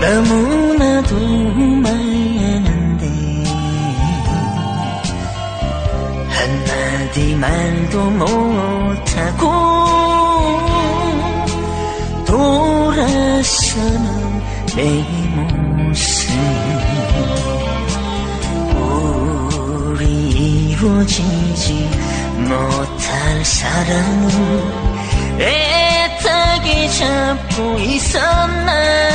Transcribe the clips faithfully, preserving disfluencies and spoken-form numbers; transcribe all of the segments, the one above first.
너무나도 많은데 한마디 말도 못하고 돌아서는 내 모습 우리 이루어지지 못할 사랑을 애타게 잡고 있었나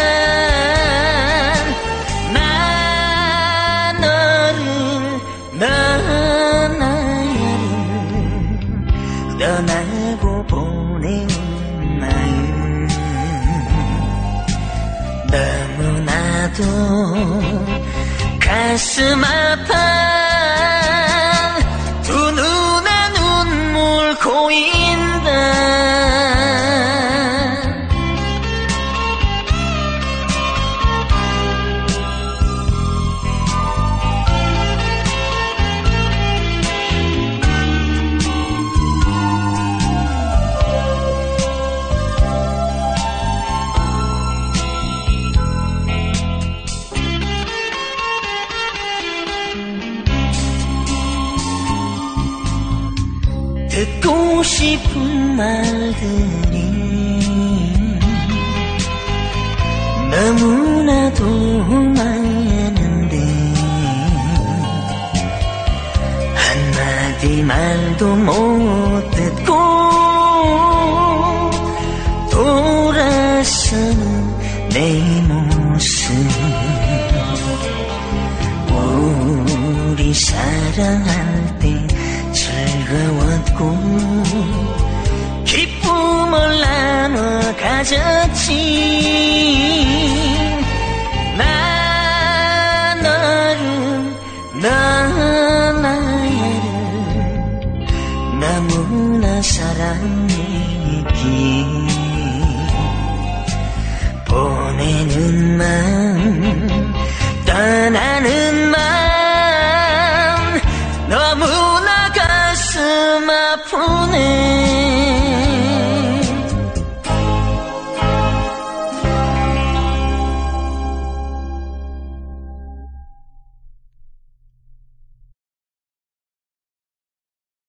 나 너를 너 나를 떠나고 보낸 마음 너무나도 가슴 아파 두 눈에 눈물 고인다 듣고 싶은 말들이 너무나도 많은데 한마디 말도 못 듣고 돌아서는 내 모습 우리 사랑할 때 즐거웠고 기쁨을 나눠 가졌지 나 너를 너 나를 너무나 사랑했기에